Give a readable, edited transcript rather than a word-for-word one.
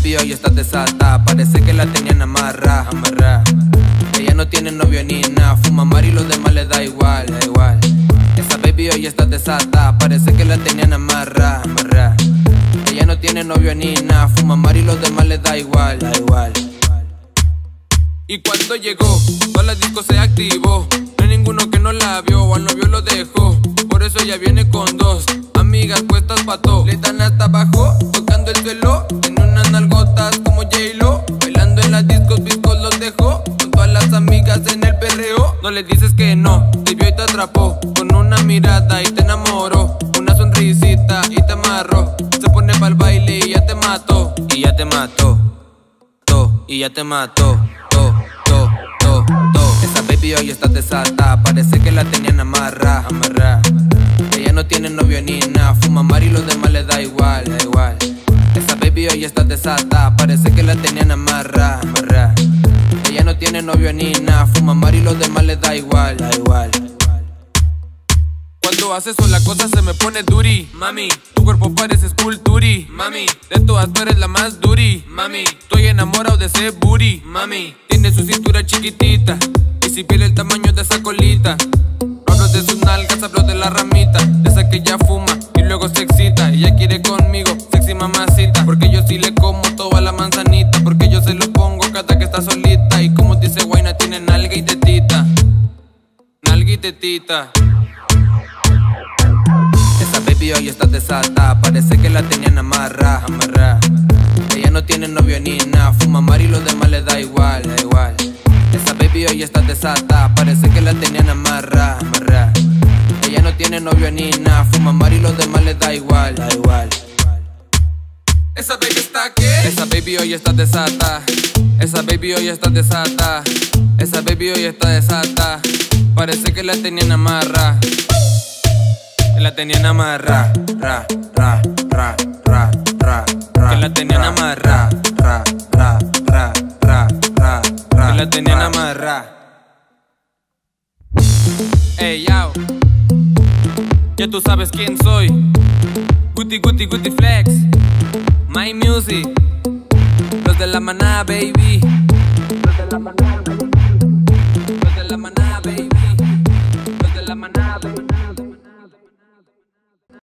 baby hoy está desata, parece que la tenían amarra. Ella no tiene novio ni nada, fuma mari y los demás le da igual. Esa baby hoy está desata, parece que la tenían amarra. Ella no tiene novio ni nada, fuma mari y los demás le da igual. Y cuando llegó, toda la disco se activó. No hay ninguno que no la vio, al novio lo dejó. Por eso ella viene con dos amigas puestas pa' todo. Le dan hasta abajo, tocando el suelo. Tiene unas nalgotas como J-Lo. Bailando en las discos, viscos los dejó. Con todas las amigas en el perreo. No le dices que no, te vio y te atrapó. Con una mirada y te enamoró. Una sonrisita y te amarró. Se pone pa'l baile y ya te mató. Y ya te mató, y ya te mató. Esa baby hoy está desata, parece que la tenían amarra. Ella no tiene novio ni nada, fuma mari y los demás le da igual. Esa baby hoy está desata, parece que la tenían amarra. Ella no tiene novio ni nada, fuma mari y los demás le da igual. Cuando haces eso la cosa se me pone duri, mami. Tu cuerpo parece esculturi, mami. De todas tú eres la más duri, mami. Estoy enamorado de ese booty, mami. Tiene su cintura chiquitita y si pierde el tamaño de esa colita. No hablo de sus nalgas, hablo de la ramita. De esa que ella fuma y luego se excita. Ella quiere conmigo, sexy mamacita. Porque yo sí le como toda la manzanita. Porque yo se lo pongo cada que está solita. Y como dice Guayna tiene nalga y tetita. Nalga y tetita. Esa baby hoy está desata, parece que la tenían amarra. Ella no tiene novio ni nada, fuma mari y los demás le da igual. Esa baby hoy está desata, parece que la tenían amarra. Ella no tiene novio ni nada, fuma mari y los demás le da igual. Esa baby está ¿qué? Esa baby hoy está desata. Esa baby hoy está desata. Esa baby hoy está desata, parece que la tenían amarra. Que la tenían amarra, que la tenían amarra, que la tenían amarra. Ey, yao, ya tú sabes quién soy. Guti Flex, My Music, los de la manada, baby. Los de la manada.